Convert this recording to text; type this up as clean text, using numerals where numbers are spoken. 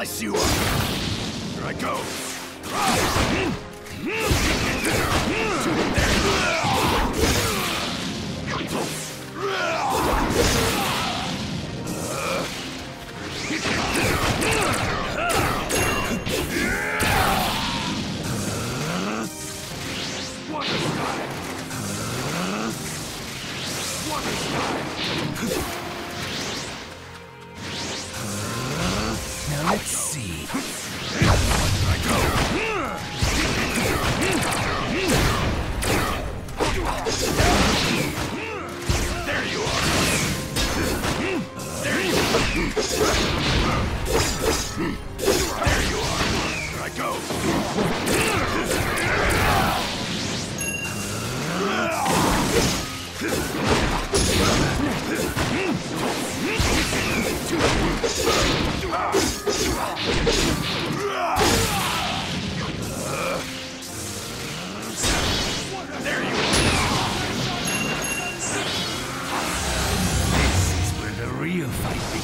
slice you up. Here I go. Now let's see. There you are. There you are. There you are. Here I go. There you are. This is where the real fight